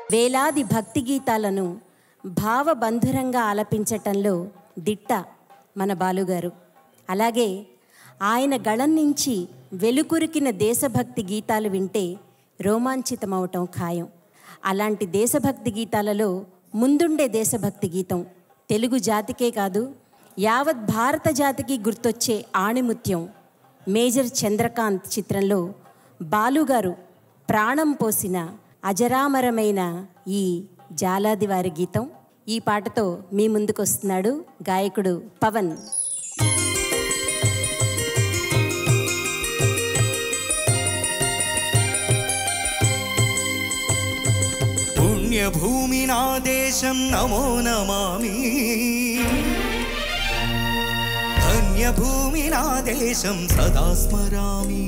వేలాది భక్తి గీతాలను భావబంధురంగా ఆలపించటంలో దిట్ట మన బాలుగారు. అలాగే ఆయన గళం నుంచి వెలుకురికిన దేశభక్తి గీతాలు వింటే రోమాంచితమవటం ఖాయం. అలాంటి దేశభక్తి గీతాలలో ముందుండే దేశభక్తి గీతం తెలుగు జాతికే కాదు యావత్ భారత జాతికి గుర్తొచ్చే ఆణిముత్యం మేజర్ చంద్రకాంత్ చిత్రంలో బాలుగారు ప్రాణం పోసిన అజరామరమైన ఈ జాలాదివారి గీతం. ఈ పాటతో మీ ముందుకు వస్తున్నాడు గాయకుడు పవన్. పుణ్యభూమి నా దేశం నమో నమామి, ధన్యభూమి నా దేశం సదా స్మరామి.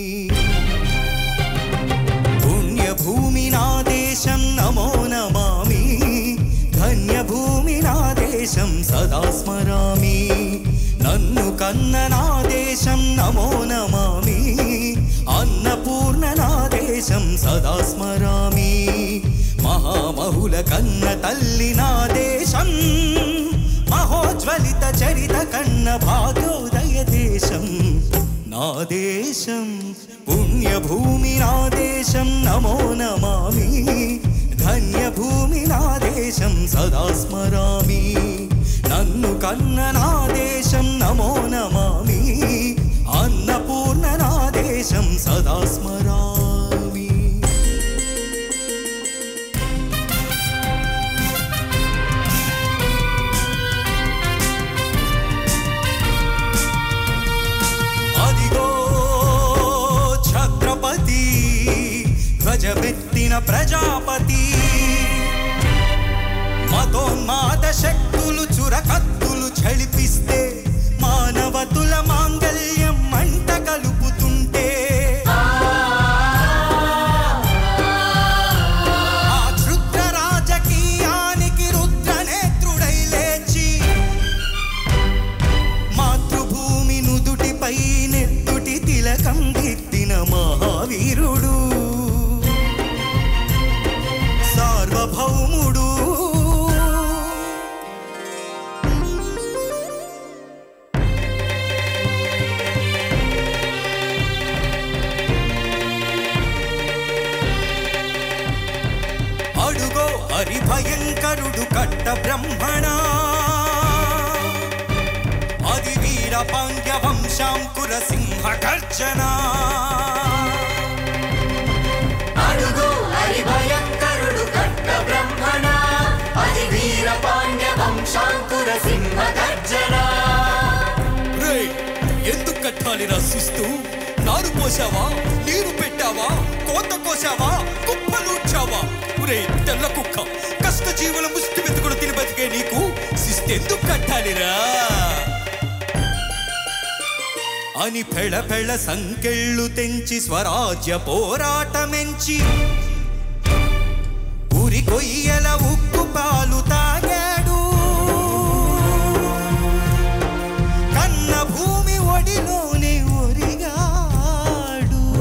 పుణ్యభూమి నా దేశం నమో నమామి, ధన్యభూమి నా దేశం సదా స్మరామి. నన్ను కన్న నా దేశం నమో నమామి, అన్నపూర్ణ నా దేశం సదా స్మరామి. మహామహుల కన్న తల్లి నా దేశం, మహోజ్వలిత చరిత కన్న భాగ్యోదయ దేశం నా దేశం. పుణ్యభూమి నా దేశం నమో నమామి, ధన్యభూమి నా దేశం సదా స్మరామి. నన్ను కన్న నా దేశం నమో నమామి, అన్నపూర్ణ నా దేశం సదా స్మరామి. అదిగో ఛత్రపతి ధ్వజమెత్తిన ప్రజాపతి, మతోన్మాద శక్తులు చురకత్తులు ఝళిపిస్తే మానవతుల మాంగల్యం మంట కలుపుతుంటే, ఆ క్షుద్ర రాజకీయానికి రుద్రనేత్రుడై లేచి మాతృభూమి నుదుటిపై నెత్తుటి తిలకం దిద్దిన మహావీరుడు సార్వభౌముడు. అడుగో హరిభయంకరుడు కట్ట బ్రహ్మణ, అది వీర పాండ్య వంశాంకుర సింహ గర్జన. అడుగో హరిభయంకరుడు కట్ట బ్రహ్మణ, అది వీర పాండ్య వంశాంకుర సింహ గర్జన. ఎందుకు కట్టాలి రసిస్తూ? నారు పోసావా, నీరు పెట్టావా, కోత కోసావా, కుప్పలూడ్చావా? తెల్ల కుక్క కష్ట జీవుల ముష్టి వెతుకుడు తిని బతికే నీకు శిస్తెందుకు కట్టాలిరా అని పెళ పెళ సంకెళ్ళు తెంచి స్వరాజ్య పోరాటమెంచి ఉరి కొయ్యల ఉక్కు పాలు తాగాడు. కన్న భూమి ఒడిలోనే ఒరిగాడు.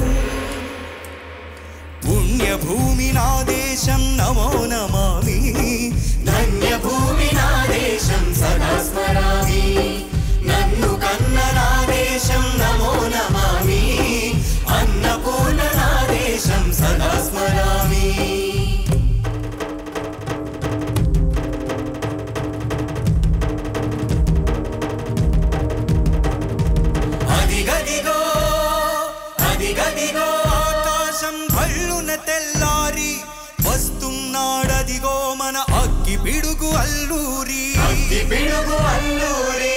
పుణ్యభూమి నా దేశం నమో నమామి, ధన్యభూమి నా దేశం సదా స్మరామి. నన్ను కన్న నా దేశం నమో నమామి, అన్నపూర్ణ నా దేశం సదా స్మరామి. అదిగదిగో అదిగదిగో ఆకాశం భళ్ళున తెల్లారి వస్తున్నాడదిగో మన అగ్గి పిడుగు అల్లూరి. అగ్గి పిడుగు అల్లూరి.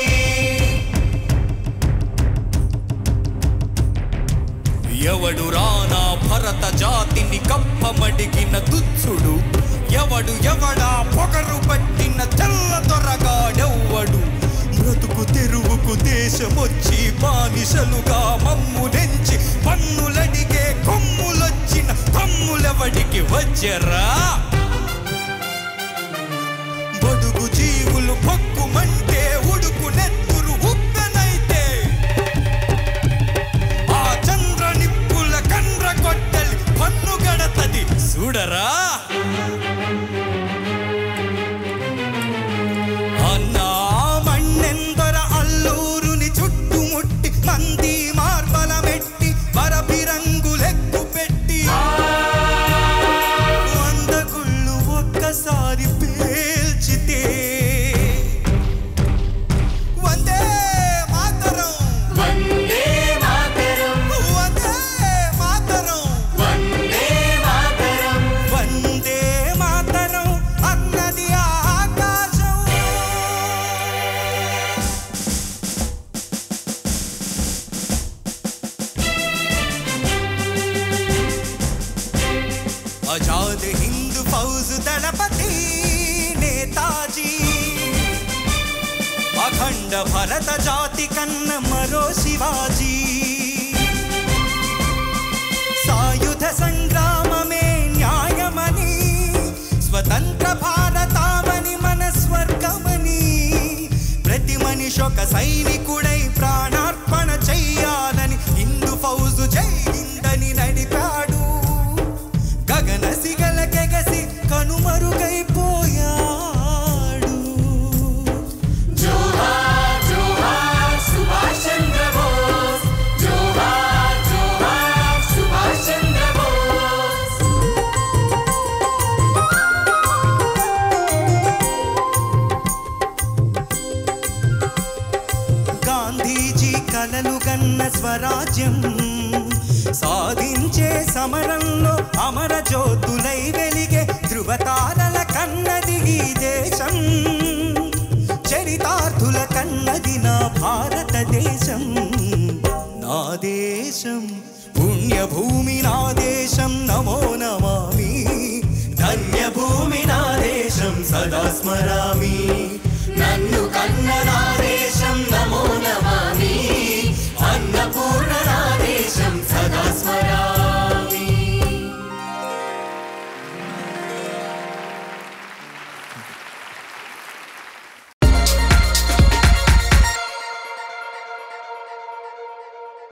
ఎవడు రానా భరత జాతిని కప్పమడిగిన దుచ్చుడు, ఎవడు ఎవడా పొగరు పట్టిన తెల్ల దొరగాడెవ్వడు. బ్రతుకు తెరువుకు దేశమొచ్చి బానిసలుగా మమ్ములెంచి పన్నులడిగే కొమ్ములొచ్చిన తమ్ములెవడికి వచ్చరా? బడుగు జీవులు పక్కుమంటే ఉడుకు నెత్తురు ఉప్పెనైతే, ఆ చంద్ర నిప్పుల కండ్ర కొట్టలి పన్ను గడతది చూడరా. అఖండ భరత జాతి కన్న మరో శివాజీ సాయుధ సంగ్రామమే న్యాయమని స్వతంత్ర భారతామని మన స్వర్గమని ప్రతి మనిషి ఒక సైనికుడై ప్రాణార్పణ చెయ్యాలని హిందూ ఫౌజు జై హిందని నడిపాడు గగన సిగల గెగసి కనుమరుగైపోయాడు జోహార్ జోహార్ సుభాష్ చంద్ర బోస్ జోహార్ జోహార్ సుభాష్ చంద్ర బోస్ గాంధీజీ కలలు గన్న స్వరాజ్యం సాధించే సమరంలో అమర జ్యోతులై వెలిగే ధృవతారల కన్నది ఈ దేశం చరితార్థుల కన్నది నా భారతదేశం నా దేశం పుణ్యభూమి నా దేశం నమో నమామి ధన్యభూమి నా దేశం సదా స్మరామి